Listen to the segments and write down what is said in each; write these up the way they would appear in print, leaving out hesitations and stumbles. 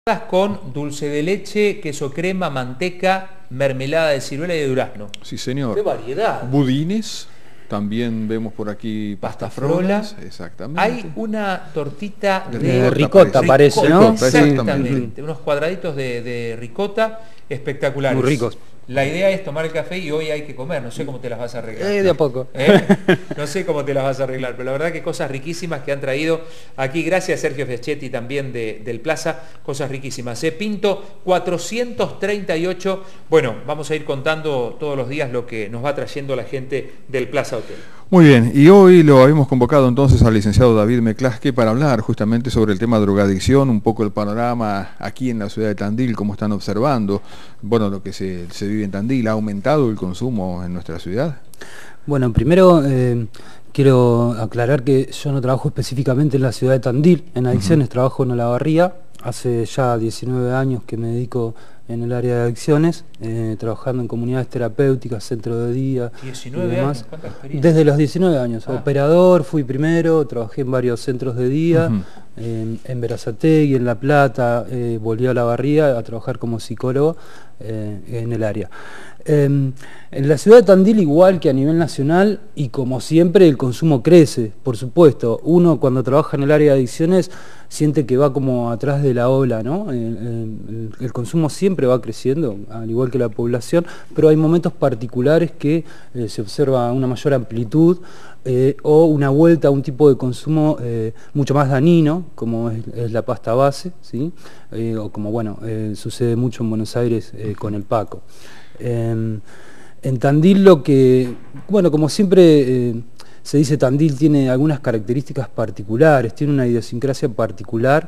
con dulce de leche, queso crema, manteca, mermelada de ciruela y de durazno. Sí, señor. ¡Qué variedad! Budines, también vemos por aquí pastafrolas, exactamente. Hay una tortita de ricota, parece, ¿no? Exactamente, sí. Unos cuadraditos de ricota espectaculares. Muy ricos. La idea es tomar el café y hoy hay que comer, no sé cómo te las vas a arreglar. De a poco. No sé cómo te las vas a arreglar, pero la verdad que cosas riquísimas que han traído aquí, gracias a Sergio Feschetti también del Plaza, cosas riquísimas. Pinto 438, bueno, vamos a ir contando todos los días lo que nos va trayendo la gente del Plaza Hotel. Muy bien, y hoy lo habíamos convocado entonces al licenciado David Meclasque para hablar justamente sobre el tema de drogadicción, un poco el panorama aquí en la ciudad de Tandil, cómo están observando, bueno, lo que se vive en Tandil. ¿Ha aumentado el consumo en nuestra ciudad? Bueno, primero quiero aclarar que yo no trabajo específicamente en la ciudad de Tandil, en adicciones, trabajo en Olavarría. Hace ya 19 años que me dedico en el área de adicciones, trabajando en comunidades terapéuticas, centro de día. 19 años, ¿cuánta experiencia? Desde los 19 años, operador, fui primero, trabajé en varios centros de día, en Berazategui, en La Plata, volví a Olavarría a trabajar como psicólogo en el área. En la ciudad de Tandil, igual que a nivel nacional, y como siempre, el consumo crece, por supuesto. Uno cuando trabaja en el área de adicciones siente que va como atrás de la ola, ¿no? El consumo siempre va creciendo, al igual que la población, pero hay momentos particulares que se observa una mayor amplitud o una vuelta a un tipo de consumo mucho más dañino, como es la pasta base, ¿sí? O como, bueno, sucede mucho en Buenos Aires con el Paco. En Tandil lo que, bueno, como siempre se dice, Tandil tiene algunas características particulares, tiene una idiosincrasia particular,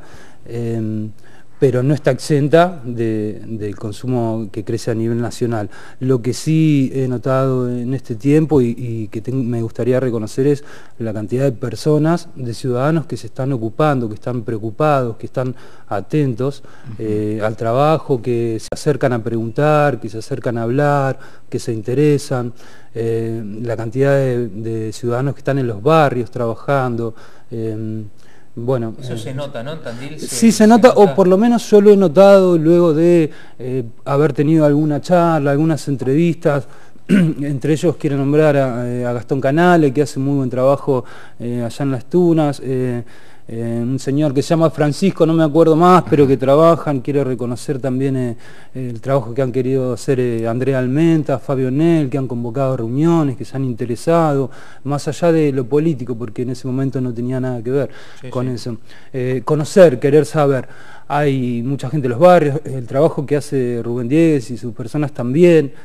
pero no está exenta del consumo que crece a nivel nacional. Lo que sí he notado en este tiempo y que me gustaría reconocer es la cantidad de personas, de ciudadanos que se están ocupando, que están preocupados, que están atentos al trabajo, que se acercan a preguntar, que se acercan a hablar, que se interesan. La cantidad de ciudadanos que están en los barrios trabajando. Bueno, eso se nota, ¿no? En Tandil sí, se nota, o por lo menos yo lo he notado luego de haber tenido alguna charla, algunas entrevistas. Entre ellos quiero nombrar a Gastón Canale, que hace muy buen trabajo allá en Las Tunas, un señor que se llama Francisco, no me acuerdo más, pero que trabajan. Quiero reconocer también el trabajo que han querido hacer Andrea Almenta, Fabio Nel, que han convocado reuniones, que se han interesado, más allá de lo político, porque en ese momento no tenía nada que ver con eso. Conocer, querer saber. Hay mucha gente en los barrios, el trabajo que hace Rubén Diegues y sus personas también.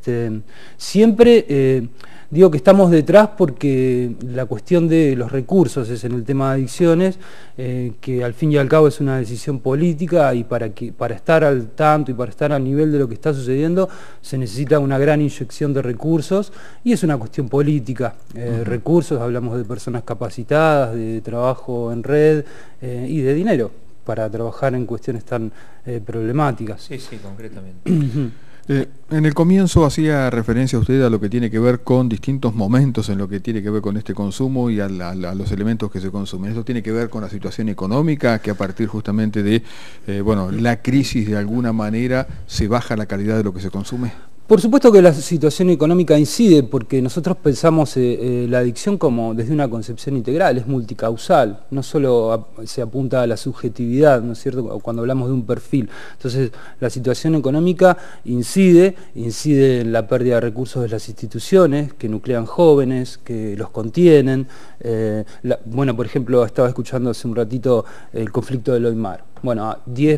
Siempre digo que estamos detrás porque la cuestión de los recursos es en el tema de adicciones, que al fin y al cabo es una decisión política, y para estar al tanto y para estar al nivel de lo que está sucediendo se necesita una gran inyección de recursos, y es una cuestión política. Recursos, hablamos de personas capacitadas, de trabajo en red y de dinero para trabajar en cuestiones tan problemáticas. Sí, concretamente. En el comienzo hacía referencia usted a lo que tiene que ver con distintos momentos en lo que tiene que ver con este consumo y a los elementos que se consumen. Esto tiene que ver con la situación económica, que a partir justamente de la crisis de alguna manera se baja la calidad de lo que se consume. Por supuesto que la situación económica incide, porque nosotros pensamos la adicción como desde una concepción integral, es multicausal, no solo se apunta a la subjetividad, ¿no es cierto?, cuando hablamos de un perfil. Entonces, la situación económica incide en la pérdida de recursos de las instituciones, que nuclean jóvenes, que los contienen. Bueno, por ejemplo, estaba escuchando hace un ratito el conflicto del Loimar. Bueno,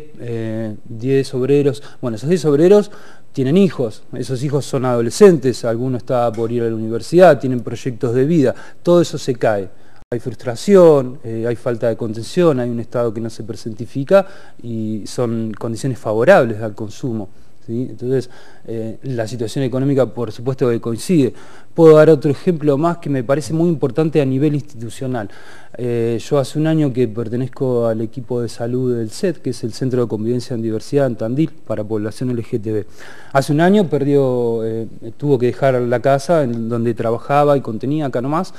10 obreros, bueno, esos 10 obreros tienen hijos, esos hijos son adolescentes, alguno está por ir a la universidad, tienen proyectos de vida, todo eso se cae. Hay frustración, hay falta de contención, hay un Estado que no se personifica y son condiciones favorables al consumo, ¿sí? Entonces, la situación económica por supuesto que coincide. Puedo dar otro ejemplo más que me parece muy importante a nivel institucional. Yo hace un año que pertenezco al equipo de salud del CED, que es el Centro de Convivencia en Diversidad en Tandil, para población LGTB. Hace un año tuvo que dejar la casa en donde trabajaba y contenía acá nomás.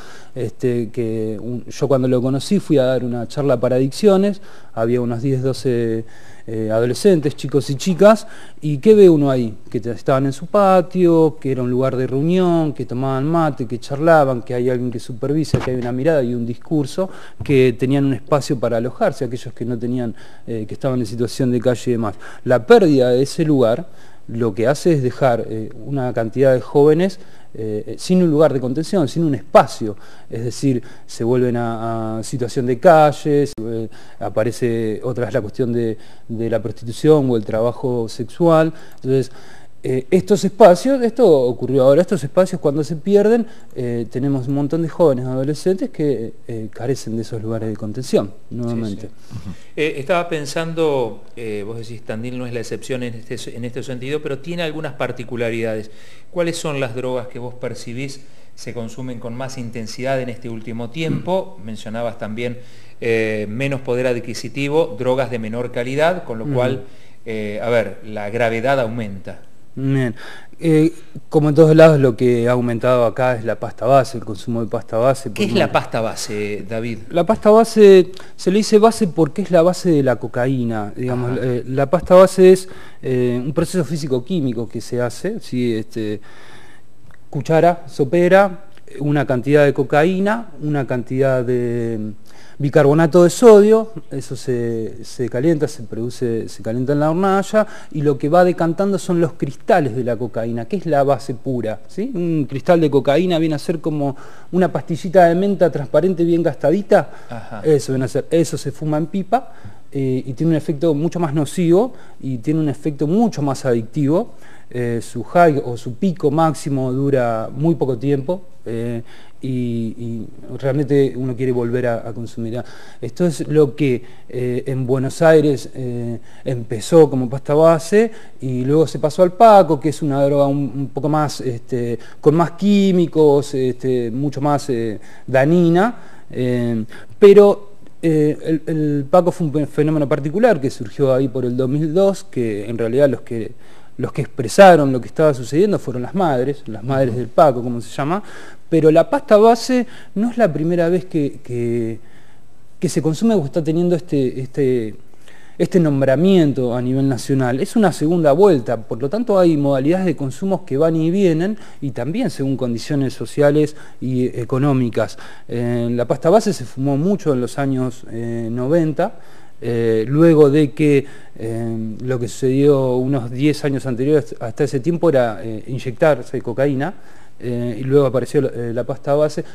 Yo cuando lo conocí fui a dar una charla para adicciones, había unos 10, 12 adolescentes, chicos y chicas, y ¿qué ve uno ahí? Que estaban en su patio, que era un lugar de reunión, que tomaban mate, que charlaban, que hay alguien que supervisa, que hay una mirada y un discurso, que tenían un espacio para alojarse, aquellos que no tenían, que estaban en situación de calle y demás. La pérdida de ese lugar lo que hace es dejar una cantidad de jóvenes sin un lugar de contención, sin un espacio, es decir, se vuelven a situación de calle, aparece otra vez la cuestión de la prostitución o el trabajo sexual. Entonces, estos espacios, esto ocurrió ahora, estos espacios cuando se pierden, tenemos un montón de jóvenes adolescentes que carecen de esos lugares de contención, nuevamente. Sí, sí. Estaba pensando, vos decís Tandil no es la excepción en este sentido, pero tiene algunas particularidades. ¿Cuáles son las drogas que vos percibís se consumen con más intensidad en este último tiempo? Mencionabas también menos poder adquisitivo, drogas de menor calidad, con lo cual, a ver, la gravedad aumenta. Bien. Como en todos lados, lo que ha aumentado acá es la pasta base, el consumo de pasta base. ¿Qué es la pasta base, David? La pasta base, se le dice base porque es la base de la cocaína. Digamos, la pasta base es un proceso físico-químico que se hace, ¿sí? Cuchara, sopera, una cantidad de cocaína, una cantidad de bicarbonato de sodio, eso se calienta, se calienta en la hornalla, y lo que va decantando son los cristales de la cocaína, que es la base pura, ¿sí? Un cristal de cocaína viene a ser como una pastillita de menta transparente bien gastadita. Ajá. Eso viene a ser, eso se fuma en pipa y tiene un efecto mucho más nocivo y tiene un efecto mucho más adictivo. Su high o su pico máximo dura muy poco tiempo y realmente uno quiere volver a consumir. Esto es lo que en Buenos Aires empezó como pasta base y luego se pasó al Paco, que es una droga un poco más, con más químicos, mucho más dañina, pero el Paco fue un fenómeno particular que surgió ahí por el 2002, que en realidad los que expresaron lo que estaba sucediendo fueron las madres del Paco, como se llama, pero la pasta base no es la primera vez que se consume o está teniendo este nombramiento a nivel nacional. Es una segunda vuelta, por lo tanto hay modalidades de consumos que van y vienen y también según condiciones sociales y económicas. La pasta base se fumó mucho en los años 90, luego de que lo que sucedió unos 10 años anteriores hasta ese tiempo era inyectarse cocaína, y luego apareció la pasta base,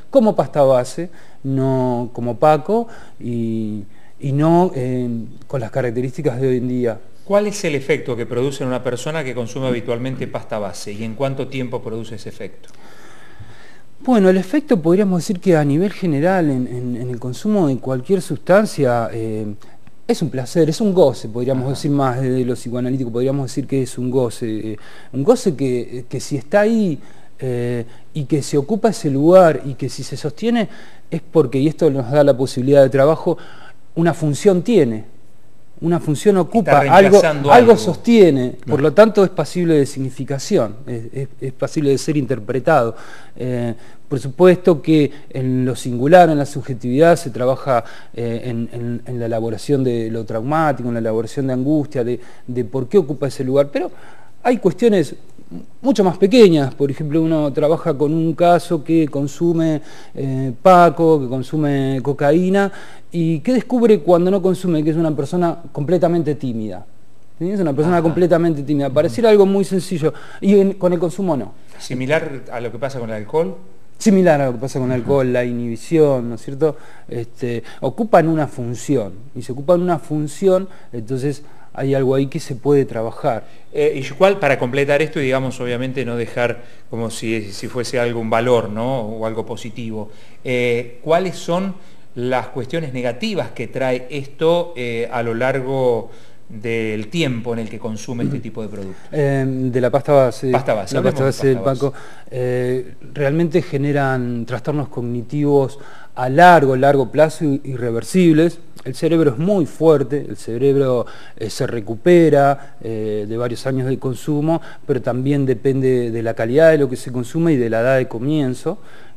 no como Paco y no con las características de hoy en día. ¿Cuál es el efecto que produce en una persona que consume habitualmente pasta base y en cuánto tiempo produce ese efecto? Bueno, el efecto podríamos decir que a nivel general en el consumo de cualquier sustancia es un placer, es un goce, podríamos decir más de lo psicoanalítico, podríamos decir que es un goce que si está ahí y que se ocupa ese lugar y que si se sostiene es porque, y esto nos da la posibilidad de trabajo, una función tiene, una función ocupa, algo sostiene, por lo tanto es pasible de significación, es pasible de ser interpretado. Por supuesto que en lo singular, en la subjetividad, se trabaja en la elaboración de lo traumático, en la elaboración de angustia, de por qué ocupa ese lugar, pero hay cuestiones mucho más pequeñas. Por ejemplo, uno trabaja con un caso que consume Paco, que consume cocaína, y ¿qué descubre cuando no consume? Que es una persona completamente tímida. ¿Sí? Es una persona completamente tímida. Pareciera algo muy sencillo, y con el consumo no. ¿Similar a lo que pasa con el alcohol? Similar a lo que pasa con el alcohol, la inhibición, ¿no es cierto? Ocupan una función, y se ocupan una función, entonces hay algo ahí que se puede trabajar. Y igual, para completar esto, y digamos, obviamente no dejar como si fuese algo, un valor, ¿no? O algo positivo. ¿Cuáles son las cuestiones negativas que trae esto a lo largo del tiempo en el que consume este tipo de productos? De la pasta base. Pasta base. La pasta base del Paco. Realmente generan trastornos cognitivos a largo plazo irreversibles. El cerebro es muy fuerte, el cerebro se recupera de varios años de consumo, pero también depende de la calidad de lo que se consume y de la edad de comienzo.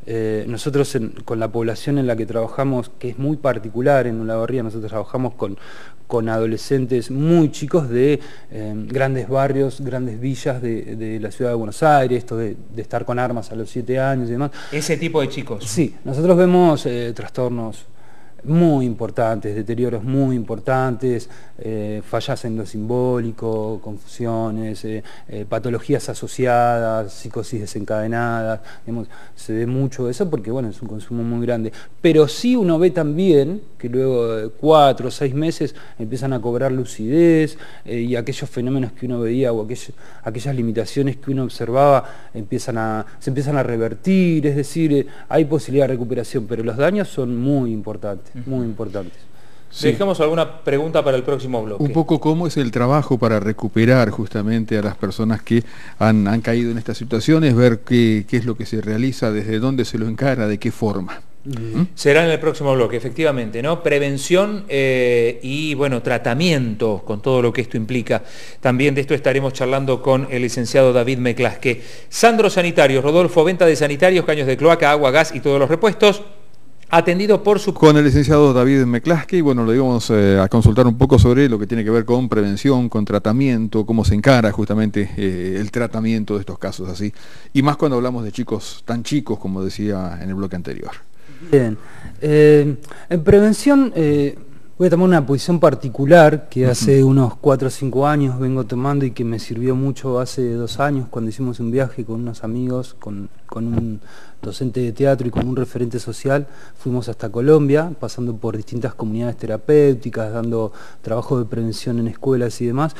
nosotros con la población en la que trabajamos, que es muy particular en Olavarría, nosotros trabajamos con adolescentes muy chicos de grandes barrios, grandes villas de la ciudad de Buenos Aires, esto de estar con armas a los 7 años y demás. Ese tipo de chicos. Sí, nosotros vemos trastornos muy importantes, deterioros muy importantes, fallas en lo simbólico, confusiones, patologías asociadas, psicosis desencadenadas, digamos, se ve mucho eso porque bueno, es un consumo muy grande. Pero sí uno ve también que luego de 4 o 6 meses empiezan a cobrar lucidez y aquellos fenómenos que uno veía o aquellas limitaciones que uno observaba se empiezan a revertir, es decir, hay posibilidad de recuperación, pero los daños son muy importantes. Muy importantes. Sí. Dejamos alguna pregunta para el próximo bloque. Un poco cómo es el trabajo para recuperar justamente a las personas que han caído en estas situaciones, ver qué es lo que se realiza, desde dónde se lo encara, de qué forma. Será en el próximo bloque, efectivamente, ¿no? Prevención y, bueno, tratamiento, con todo lo que esto implica. También de esto estaremos charlando con el licenciado David Meclasque. Sandro Sanitarios, Rodolfo, venta de sanitarios, caños de cloaca, agua, gas y todos los repuestos. Atendido por su... Con el licenciado David Meclasque, y bueno, lo íbamos a consultar un poco sobre lo que tiene que ver con prevención, con tratamiento, cómo se encara justamente el tratamiento de estos casos así, y más cuando hablamos de chicos tan chicos, como decía en el bloque anterior. Bien, en prevención voy a tomar una posición particular que hace unos 4 o 5 años vengo tomando y que me sirvió mucho hace 2 años cuando hicimos un viaje con unos amigos, con un docente de teatro y con un referente social. Fuimos hasta Colombia, pasando por distintas comunidades terapéuticas, dando trabajo de prevención en escuelas y demás,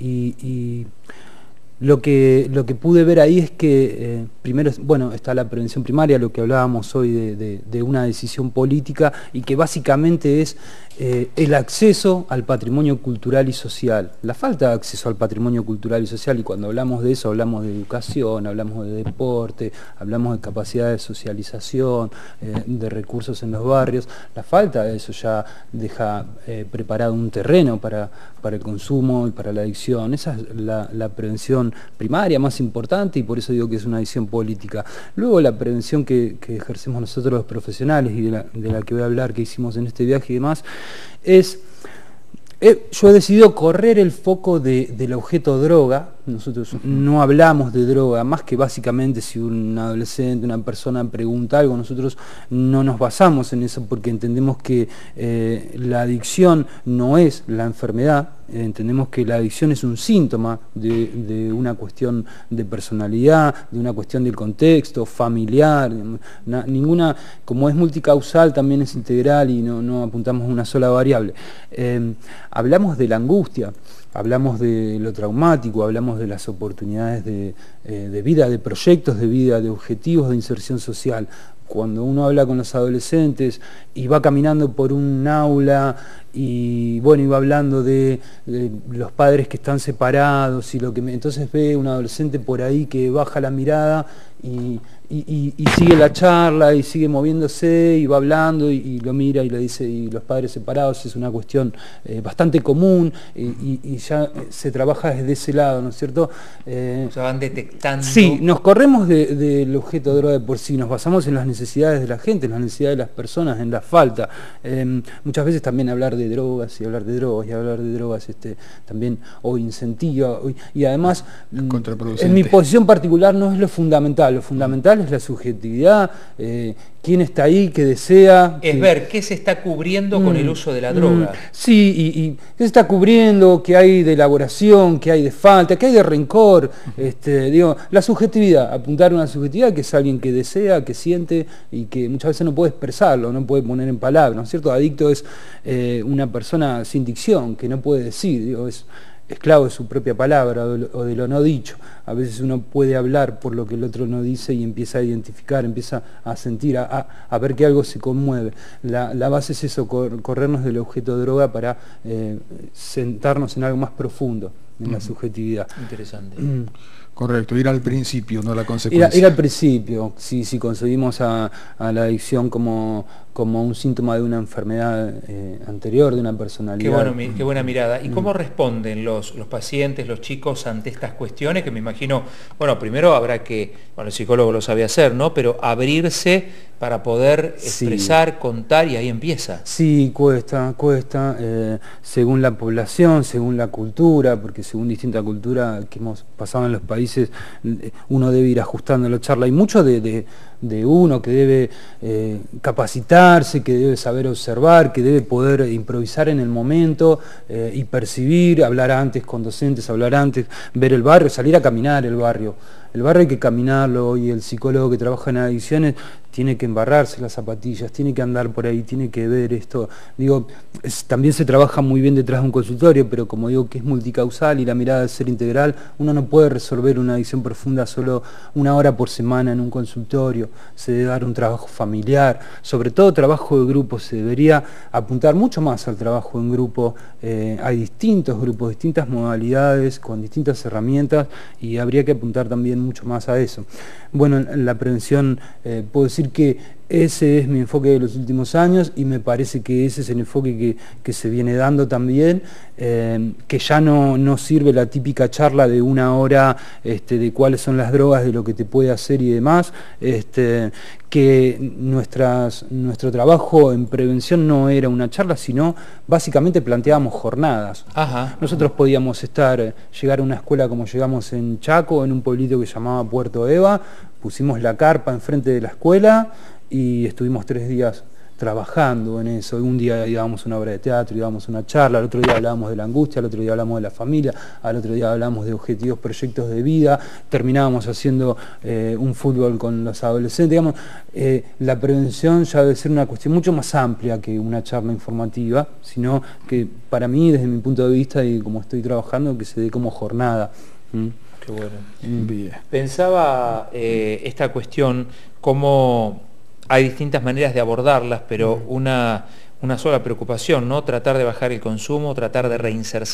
y lo que pude ver ahí es que primero, bueno, está la prevención primaria, lo que hablábamos hoy de una decisión política, y que básicamente es el acceso al patrimonio cultural y social, la falta de acceso al patrimonio cultural y social, y cuando hablamos de eso hablamos de educación, hablamos de deporte, hablamos de capacidad de socialización, de recursos en los barrios. La falta de eso ya deja preparado un terreno para el consumo y para la adicción. Esa es la prevención primaria más importante, y por eso digo que es una decisión política. Luego la prevención que ejercemos nosotros los profesionales, y de la que voy a hablar, que hicimos en este viaje y demás, es... yo he decidido correr el foco del objeto droga. Nosotros no hablamos de droga, más que básicamente si un adolescente, una persona pregunta algo, nosotros no nos basamos en eso porque entendemos que la adicción no es la enfermedad, entendemos que la adicción es un síntoma de una cuestión de personalidad, de una cuestión del contexto familiar, ninguna, como es multicausal también es integral y no apuntamos a una sola variable. Hablamos de la angustia, hablamos de lo traumático, hablamos de las oportunidades de vida, de proyectos de vida, de objetivos de inserción social. Cuando uno habla con los adolescentes y va caminando por un aula y bueno, iba hablando de los padres que están separados y entonces ve un adolescente por ahí que baja la mirada y sigue la charla y sigue moviéndose y va hablando y lo mira y le dice, y los padres separados es una cuestión bastante común, y ya se trabaja desde ese lado, ¿no es cierto? Se van detectando. Sí, nos corremos del objeto de droga de por sí, nos basamos en las necesidades de la gente, en las necesidades de las personas, en la falta. Muchas veces también hablar de drogas y hablar de drogas también o incentiva, y además en mi posición particular no es lo fundamental es la subjetividad, quién está ahí, qué desea. Es ver qué se está cubriendo con el uso de la droga. Sí, y qué se está cubriendo, qué hay de elaboración, qué hay de falta, qué hay de rencor. Digo, la subjetividad, apuntar a una subjetividad que es alguien que desea, que siente y que muchas veces no puede expresarlo, no puede poner en palabras, ¿no es cierto? Adicto es una persona sin dicción, que no puede decir, digo, es esclavo de su propia palabra o de lo no dicho. A veces uno puede hablar por lo que el otro no dice y empieza a identificar, empieza a sentir, a ver que algo se conmueve. La base es eso, corrernos del objeto de droga para sentarnos en algo más profundo, en la subjetividad. Interesante. Correcto, ir al principio, no a la consecuencia. Ir al principio, si concebimos a la adicción como como un síntoma de una enfermedad anterior, de una personalidad. Qué buena mirada. ¿Y cómo responden los pacientes, los chicos ante estas cuestiones? Que me imagino, bueno, primero habrá que, bueno, el psicólogo lo sabe hacer, ¿no? Pero abrirse para poder expresar, contar, y ahí empieza. Sí, cuesta, según la población, según la cultura, porque según distinta cultura que hemos pasado en los países, uno debe ir ajustando la charla. Hay mucho de uno que debe capacitarse, que debe saber observar, que debe poder improvisar en el momento y percibir, hablar antes con docentes, hablar antes, ver el barrio, salir a caminar el barrio. El barrio hay que caminarlo, y el psicólogo que trabaja en adicciones tiene que embarrarse las zapatillas, tiene que andar por ahí, tiene que ver esto. Digo, también se trabaja muy bien detrás de un consultorio, pero como digo que es multicausal y la mirada debe ser integral, uno no puede resolver una adicción profunda solo 1 hora por semana en un consultorio. Se debe dar un trabajo familiar, sobre todo trabajo de grupo. Se debería apuntar mucho más al trabajo en grupo. Hay distintos grupos, distintas modalidades, con distintas herramientas, y habría que apuntar también mucho más a eso. Bueno, en la prevención puedo decir que ese es mi enfoque de los últimos años, y me parece que ese es el enfoque que se viene dando también, que ya no sirve la típica charla de 1 hora de cuáles son las drogas, de lo que te puede hacer y demás, que nuestro trabajo en prevención no era una charla, sino básicamente planteábamos jornadas. Ajá. Nosotros podíamos llegar a una escuela como llegamos en Chaco, en un pueblito que se llamaba Puerto Eva, pusimos la carpa enfrente de la escuela y estuvimos 3 días trabajando en eso. Un día dábamos una obra de teatro, dábamos una charla, al otro día hablábamos de la angustia, al otro día hablábamos de la familia, al otro día hablábamos de objetivos, proyectos de vida, terminábamos haciendo un fútbol con los adolescentes. Digamos, la prevención ya debe ser una cuestión mucho más amplia que una charla informativa, sino que para mí, desde mi punto de vista y como estoy trabajando, que se dé como jornada. Qué bueno. Bien. Pensaba esta cuestión, cómo hay distintas maneras de abordarlas, pero una sola preocupación, ¿no? Tratar de bajar el consumo, tratar de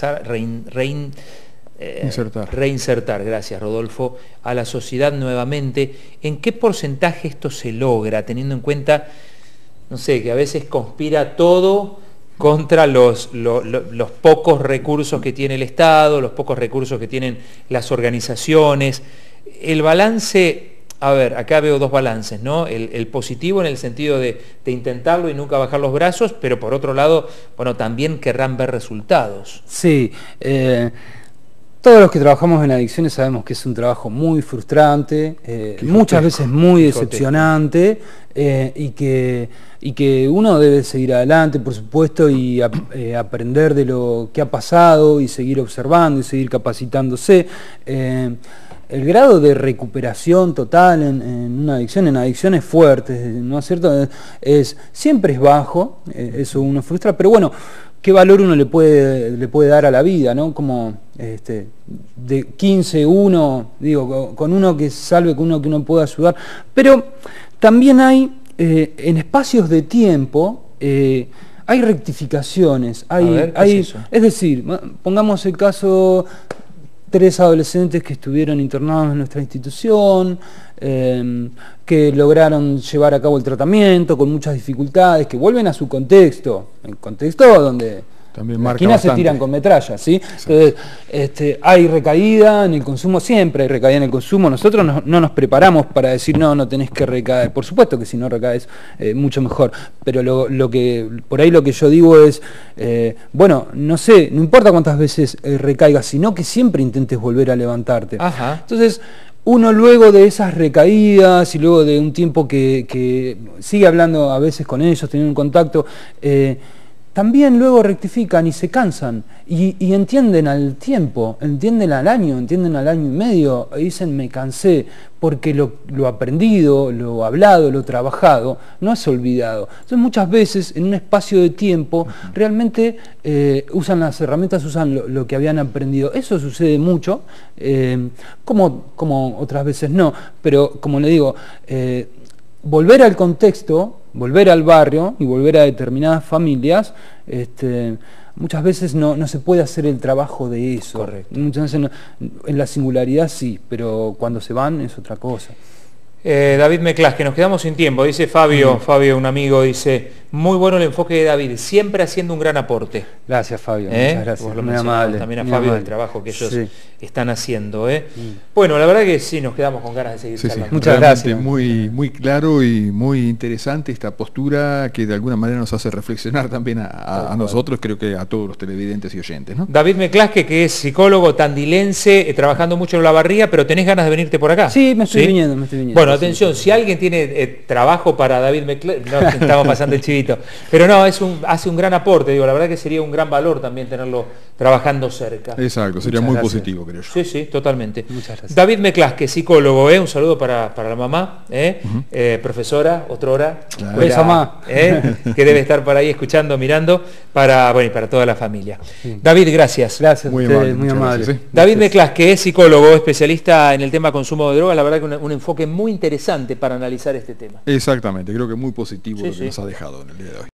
reinsertar, gracias Rodolfo, a la sociedad nuevamente. ¿En qué porcentaje esto se logra, teniendo en cuenta, no sé, que a veces conspira todo contra los pocos recursos que tiene el Estado, los pocos recursos que tienen las organizaciones? El balance, a ver, acá veo 2 balances, ¿no? El positivo en el sentido de intentarlo y nunca bajar los brazos, pero por otro lado, bueno, también querrán ver resultados. Sí, todos los que trabajamos en adicciones sabemos que es un trabajo muy frustrante, muchas veces muy decepcionante, y que uno debe seguir adelante, por supuesto, y aprender de lo que ha pasado, y seguir observando y seguir capacitándose. El grado de recuperación total en una adicción, en adicciones fuertes, ¿no es cierto?, siempre es bajo. Eso uno frustra, pero bueno, ¿qué valor uno le puede dar a la vida, ¿no? Como de 15, uno, digo, con uno que salve, con uno que uno pueda ayudar. Pero también hay, en espacios de tiempo, hay rectificaciones. Es decir, pongamos el caso, 3 adolescentes que estuvieron internados en nuestra institución, que lograron llevar a cabo el tratamiento con muchas dificultades, que vuelven a su contexto, el contexto donde también las esquinas se tiran con metralla, ¿sí? Entonces, hay recaída en el consumo, siempre hay recaída en el consumo. Nosotros no nos preparamos para decir no tenés que recaer. Por supuesto que si no recaes, mucho mejor. Pero por ahí lo que yo digo es, bueno, no sé, no importa cuántas veces recaigas, sino que siempre intentes volver a levantarte. Ajá. Entonces, uno luego de esas recaídas y luego de un tiempo que sigue hablando a veces con ellos, teniendo un contacto, también luego rectifican y se cansan y entienden al tiempo, entienden al año y medio, y dicen me cansé, porque lo aprendido, lo hablado, lo trabajado no es olvidado. Entonces muchas veces en un espacio de tiempo realmente usan las herramientas, usan lo que habían aprendido. Eso sucede mucho, como otras veces no, pero como le digo, volver al contexto, volver al barrio y volver a determinadas familias, muchas veces no se puede hacer el trabajo de eso. Correcto. Muchas veces en la singularidad sí, pero cuando se van es otra cosa. David Meclás, que nos quedamos sin tiempo, dice Fabio, un amigo, dice, muy bueno el enfoque de David, siempre haciendo un gran aporte. Gracias, Fabio, muchas gracias. Muy amable. También a Fabio del trabajo que ellos están haciendo. Bueno, la verdad que sí, nos quedamos con ganas de seguir charlando. Muchas gracias. Muy claro y muy interesante esta postura que de alguna manera nos hace reflexionar también a nosotros, creo que a todos los televidentes y oyentes, ¿no? David Meclás, que es psicólogo tandilense, trabajando mucho en Olavarría, pero ¿tenés ganas de venirte por acá? Sí, me estoy viniendo. Bueno, atención, si alguien tiene trabajo para David Meclás, no estamos pasando el chivito, pero no, hace un gran aporte, digo, la verdad que sería un gran valor también tenerlo trabajando cerca. Exacto, sería muy positivo, creo yo. Sí, totalmente. Muchas gracias. David Meclás, que es psicólogo, un saludo para la mamá, profesora, otrora, mamá. Que debe estar por ahí escuchando, mirando, para toda la familia. Sí. David, gracias. Gracias, muy amable. Gracias. David Meclás, que es psicólogo, especialista en el tema consumo de drogas, la verdad que un enfoque muy interesante para analizar este tema. Exactamente, creo que muy positivo lo que nos ha dejado en el día de hoy.